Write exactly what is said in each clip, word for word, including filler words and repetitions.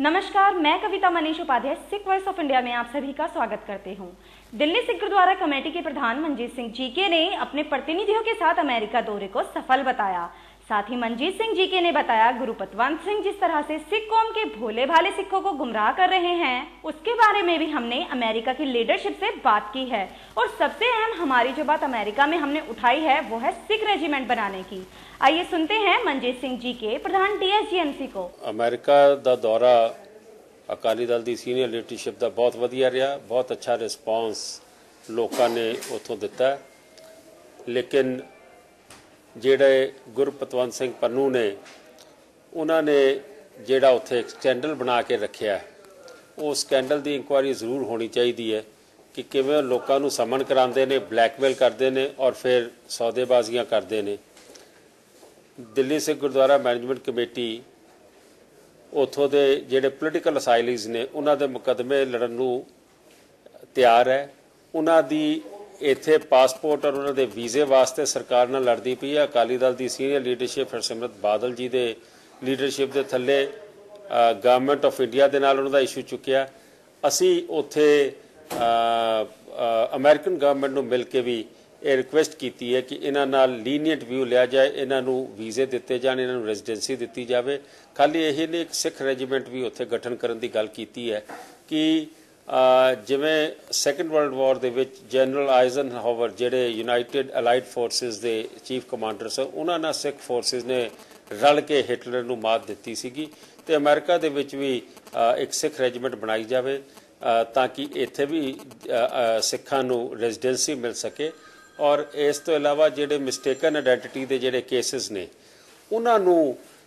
नमस्कार, मैं Kavita Manish Upadhyay Sikh voice of India में आप सभी का स्वागत करती हूं। दिल्ली सिख गुरुद्वारा कमेटी के प्रधान मंजीत सिंह जीके ने अपने प्रतिनिधियों के साथ अमेरिका दौरे को सफल बताया। साथ ही मंजीत सिंह जीके ने बताया गुरु पतवंत सिंह जिस तरह से सिख कौम के भोले भाले सिखों को गुमराह कर रहे हैं, उसके बारे में भी हमने अमेरिका की लीडरशिप से बात की है। और सबसे अहम हमारी जो बात अमेरिका में हमने उठाई है वो है सिख रेजिमेंट बनाने की। आइए सुनते हैं मंजीत सिंह जी के प्रधान D S G M C को। अमेरिका दा दौरा अकाली दल की सीनियर लीडरशिप का बहुत वधिया रहा, बहुत अच्छा रिस्पॉन्स लोगों ने उतों दिता। लेकिन जेड़े गुरु पतवंत सिंह पन्नू ने उन्होंने जेड़ा उत्थे एक स्कैंडल बना के रखा, वो स्कैंडल की इंक्वायरी जरूर होनी चाहिए है कि किवें लोगों को समन कराते हैं, ब्लैकमेल करते हैं और फिर सौदेबाजियां करते हैं। दिल्ली सिख गुरुद्वारा मैनेजमेंट कमेटी उतों के जेडे पोलिटिकल असाइलीज ने उन्होंने मुकदमे लड़न नूं तैयार है। उन्होंने इत्थे पासपोर्ट और उन्होंने वीजे वास्ते सरकार नाल लड़ती पई है। अकाली दल की सीनियर लीडरशिप हरसिमरत बादल जी के लीडरशिप के थले गवर्नमेंट ऑफ इंडिया के नाल उन्होंने इशू चुकिया। असी उत्थे अमेरिकन गवर्नमेंट नूं मिल के भी ये रिक्वेस्ट की है कि इन्हां नाल लीनियंट व्यू लिया जाए, इन्हां नूं वीजे दिते जाण, इन्हां नूं रेजिडेंसी दिती जाए। खाली यही नहीं, एक सिख रेजिमेंट भी उत्थे गठन करन दी गल कीती है कि जिवें सैकेंड वर्ल्ड वॉर दे विच जनरल आइजनहावर जिहड़े यूनाइटेड अलाइड फोर्सिस के चीफ कमांडर सन, उन्हां नाल सिख फोर्सिस ने रल के हिटलर नूं मात दिती सीगी। ते अमेरिका दे विच भी एक सिख रेजिमेंट बनाई जाए ताकि इत्थे भी सिखां नूं रेजिडेंसी मिल सके। और इस तो इलावा जिहड़े मिसटेकन आइडेंटिटी के जिहड़े केसिस ने उन्हां नूं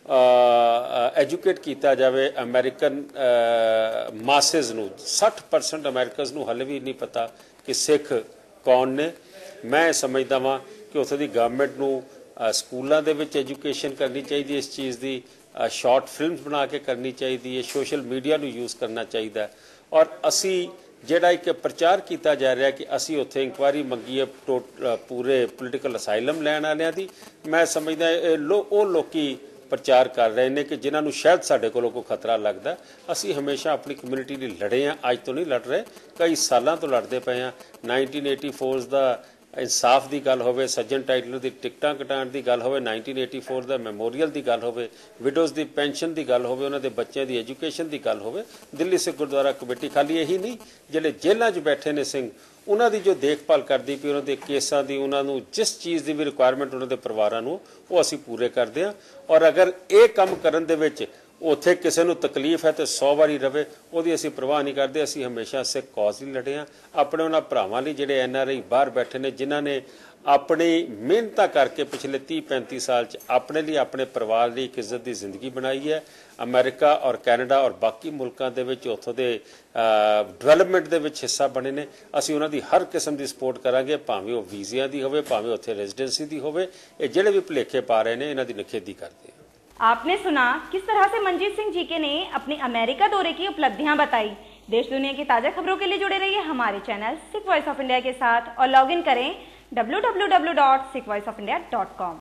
एजुकेट किया जाए। अमेरिकन मासिज नूं साठ परसेंट अमेरिकन नूं हले भी नहीं पता कि सिख कौन ने। मैं समझदा वां कि उत्थे दी गवर्नमेंट नूं स्कूलों दे विच एजुकेशन करनी चाहिए, इस चीज़ की शॉर्ट फिल्म्स बना के करनी चाहिए, सोशल मीडिया नूं यूज़ करना चाहिए। और असी ਜਿਹੜਾ एक प्रचार किया जा रहा है कि असी उत्थे इंक्वायरी मंगी है पूरे पोलिटिकल असाइलम लैण वालियां दी, मैं समझदा लो वो लोकी प्रचार कर रहे हैं कि जिन्होंने शायद साढ़े कोलों को खतरा लगता। असी हमेशा अपनी कम्यूनिटी लिए लड़े हैं, अज तो नहीं लड़ रहे, कई सालों तो लड़ते पे हैं। नाइनटीन एटी फोर का इंसाफ की गल होवे, सज्जन टाइटलर की टिकटां कटाण की गल होवे, नाइनटीन एटी फोर का मैमोरीअल की गल होवे, विडोज़ की पेनशन की गल होवे, उन्होंने बच्चों की एजुकेशन की गल होवे, दिल्ली सिख गुरुद्वारा कमेटी खाली यही नहीं, जिहड़े जेलों च बैठे ने सिंह उन्हों की जो देखभाल करती पई, उन्होंने केसां की उन्होंने जिस चीज़ की भी रिक्वायरमेंट उन्होंने परिवारों को वो असी पूरे करते हैं। और अगर ये काम करन दे विच उत्थे किसी को तकलीफ है तो सौ बारी रवे, वो असी परवाह नहीं करते। असी हमेशा सिख कॉज ही लड़े हैं, अपने उन्होंने भरावां लई जिहड़े एन आर आई बाहर बैठे ने, जिन्होंने अपनी मेहनत करके पिछले तीह पैंती साल च अपने लिए अपने परिवार लिए एक इज्जत की जिंदगी बनाई है। अमेरिका और कैनेडा और बाकी मुल्कों के विच उत्थों दे डिवेलपमेंट के विच हिस्सा बने ने। असी उन्हां दी हर किस्म की सपोर्ट करांगे, भावें वो वीज़ियां की होवे, भावें उत्थे रेजिडेंसी की होवे। ये जिहड़े भी भुलेखे पा रहे हैं इन्हां दी निखेधी करते हैं। आपने सुना किस तरह से मंजीत सिंह जीके ने अपने अमेरिका दौरे की उपलब्धियां बताई। देश दुनिया की ताजा खबरों के लिए जुड़े रहिए हमारे channel Sikh voice of India के साथ और लॉग इन करें W W W dot Sikh voice of India dot com.